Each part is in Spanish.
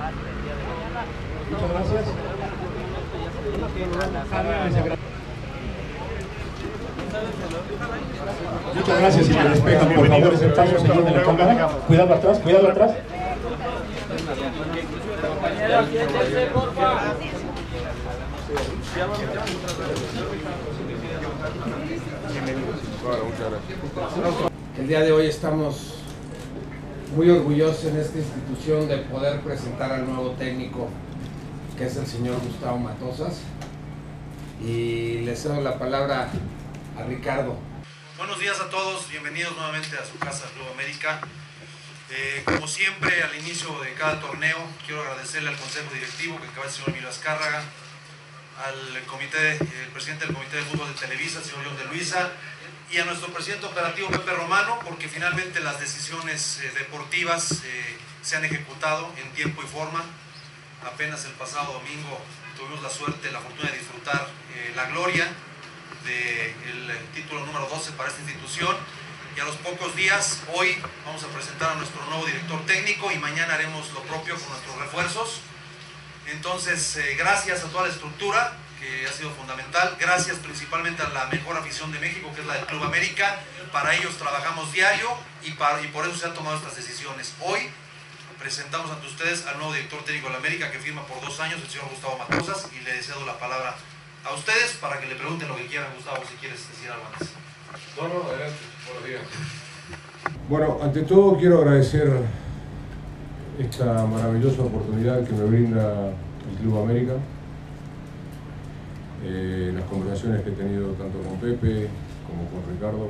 Muchas gracias. Muchas gracias, si me despejan, por favor, ese paso, señor de la cámara. Cuidado atrás, cuidado atrás. El día de hoy estamos muy orgullosos en esta institución de poder presentar al nuevo técnico, que es el señor Gustavo Matosas, y le cedo la palabra a Ricardo. Buenos días a todos, bienvenidos nuevamente a su casa Club América. Como siempre, al inicio de cada torneo, quiero agradecerle al Consejo Directivo que acaba el señor Emilio Azcárraga, el presidente del Comité de Fútbol de Televisa, el señor John de Luisa, y a nuestro presidente operativo Pepe Romano, porque finalmente las decisiones deportivas se han ejecutado en tiempo y forma. Apenas el pasado domingo tuvimos la suerte, la fortuna de disfrutar la gloria del título número 12 para esta institución, y a los pocos días, hoy vamos a presentar a nuestro nuevo director técnico y mañana haremos lo propio con nuestros refuerzos. Entonces, gracias a toda la estructura, que ha sido fundamental. Gracias principalmente a la mejor afición de México, que es la del Club América. Para ellos trabajamos diario y por eso se han tomado estas decisiones. Hoy presentamos ante ustedes al nuevo director técnico de la América, que firma por 2 años, el señor Gustavo Matosas, y le cedo la palabra a ustedes para que le pregunten lo que quieran. Gustavo, si quieres decir algo antes. No, adelante. Buenos días. Bueno, ante todo quiero agradecer esta maravillosa oportunidad que me brinda el Club América. Las conversaciones que he tenido tanto con Pepe como con Ricardo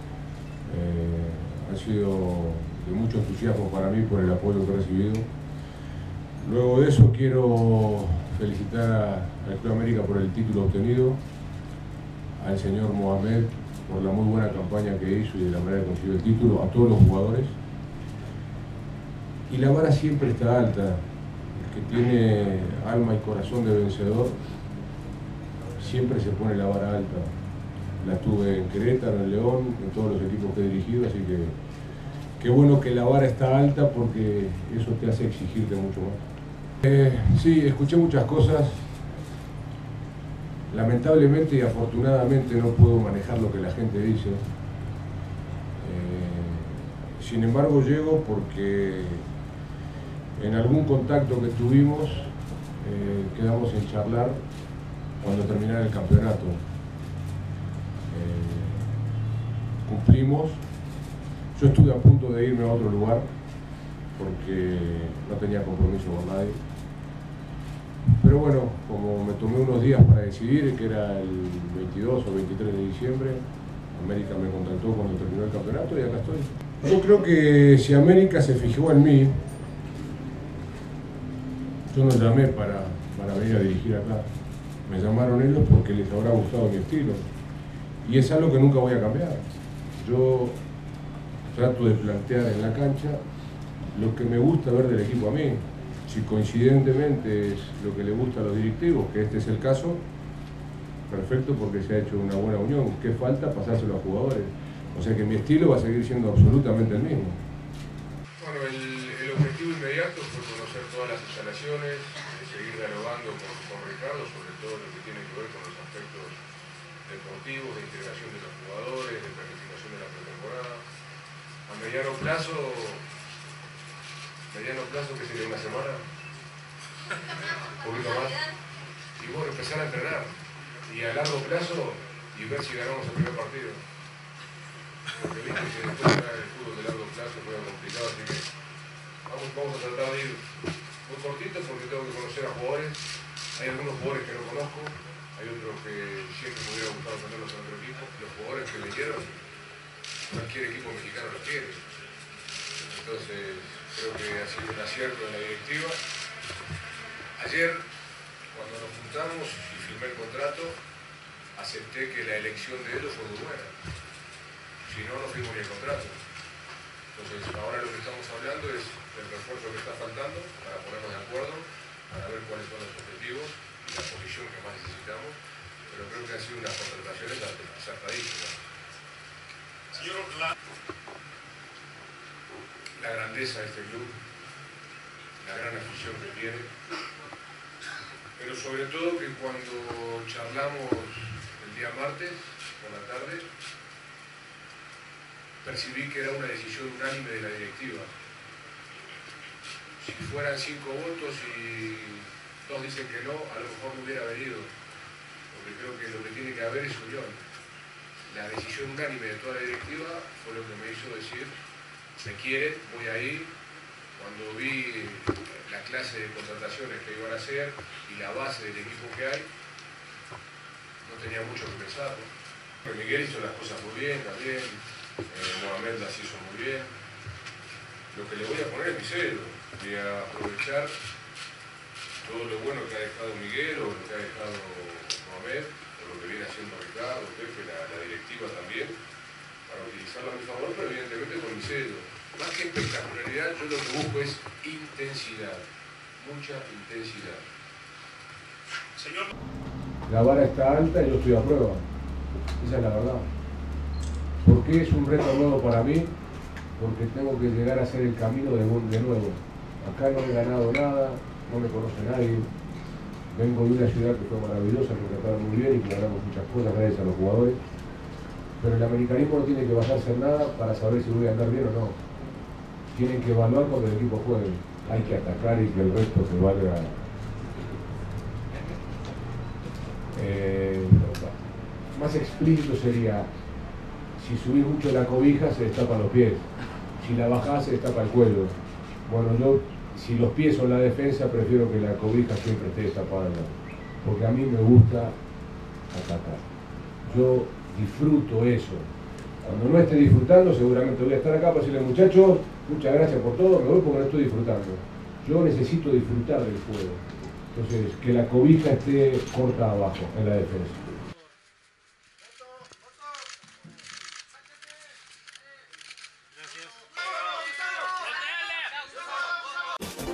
han sido de mucho entusiasmo para mí por el apoyo que he recibido. Luego de eso quiero felicitar al Club América por el título obtenido, al señor Mohamed por la muy buena campaña que hizo y de la manera que consiguió el título, a todos los jugadores. Y la vara siempre está alta. El que tiene alma y corazón de vencedor siempre se pone la vara alta. La tuve en Querétaro, en León, en todos los equipos que he dirigido, así que qué bueno que la vara está alta, porque eso te hace exigirte mucho más. Sí, escuché muchas cosas. Lamentablemente y afortunadamente no puedo manejar lo que la gente dice. Sin embargo, llego porque en algún contacto que tuvimos quedamos en charlar cuando terminara el campeonato. Cumplimos. Yo estuve a punto de irme a otro lugar porque no tenía compromiso con nadie. Pero bueno, como me tomé unos días para decidir, que era el 22 o 23 de diciembre, América me contactó cuando terminó el campeonato y acá estoy. Yo creo que si América se fijó en mí, yo no llamé para venir a dirigir acá. Me llamaron ellos porque les habrá gustado mi estilo. Y es algo que nunca voy a cambiar. Yo trato de plantear en la cancha lo que me gusta ver del equipo a mí. Si coincidentemente es lo que le gusta a los directivos, que este es el caso, perfecto, porque se ha hecho una buena unión. ¿Qué falta? Pasárselo a jugadores. O sea que mi estilo va a seguir siendo absolutamente el mismo. Bueno, el objetivo inmediato fue conocer todas las instalaciones, seguir dialogando con Ricardo sobre todo lo que tiene que ver con los aspectos deportivos, de integración de los jugadores, de planificación de la pretemporada. A mediano plazo, que sería una semana, un poquito más, y bueno, empezar a entrenar. Y a largo plazo, y ver si ganamos el primer partido. Porque viste que después el fútbol de largo plazo es muy complicado, así que vamos a tratar de ir muy cortito porque tengo que conocer a jugadores. Hay algunos jugadores que no conozco, hay otros que siempre me hubiera gustado tenerlos en otro equipo. Los jugadores que vinieron, cualquier equipo mexicano los quiere. Entonces, creo que ha sido un acierto de la directiva. Ayer, cuando nos juntamos y firmé el contrato, acepté que la elección de ellos fue muy buena. Si no, no firmo ni el contrato. Entonces, ahora lo que estamos hablando es del refuerzo que está faltando para ponernos de acuerdo, para ver cuáles son los objetivos y la posición que más necesitamos. Pero creo que han sido unas contrataciones acertadísimas. Señor, la grandeza de este club, la gran afición que tiene, pero sobre todo que cuando charlamos el día martes por la tarde, percibí que era una decisión unánime de la directiva. Si fueran 5 votos y 2 dicen que no, a lo mejor no hubiera venido, porque creo que lo que tiene que haber es unión. La decisión unánime de toda la directiva fue lo que me hizo decir, me quieren, voy a ir. Cuando vi la clase de contrataciones que iban a hacer y la base del equipo que hay, no tenía mucho que pensar, ¿no? Pero Miguel hizo las cosas muy bien también, Mohamed las hizo muy bien. Lo que le voy a poner es mi celo, voy a aprovechar todo lo bueno que ha dejado Miguel o lo que ha dejado Mohamed, o lo que viene haciendo Ricardo, Pepe, la directiva también, para utilizarlo a mi favor, pero evidentemente con mi celo. Más que espectacularidad, yo lo que busco es intensidad, mucha intensidad. Señor. La vara está alta y yo estoy a prueba, esa es la verdad. ¿Por qué es un reto nuevo para mí? Porque tengo que llegar a hacer el camino de nuevo. Acá no he ganado nada, no me conoce nadie. Vengo de una ciudad que fue maravillosa, me trataron muy bien y que ganamos muchas cosas gracias a los jugadores. Pero el americanismo no tiene que basarse en nada para saber si voy a andar bien o no. Tienen que evaluar cuando el equipo juegue. Hay que atacar y que el resto se valga. Más explícito sería, si subís mucho la cobija se destapan los pies, si la bajás se destapa el cuello. Bueno, yo, si los pies son la defensa, prefiero que la cobija siempre esté destapada, porque a mí me gusta atacar. Yo disfruto eso. Cuando no esté disfrutando, seguramente voy a estar acá para decirle, muchachos, muchas gracias por todo, me voy porque no estoy disfrutando. Yo necesito disfrutar del juego. Entonces, que la cobija esté corta abajo, en la defensa. Gracias.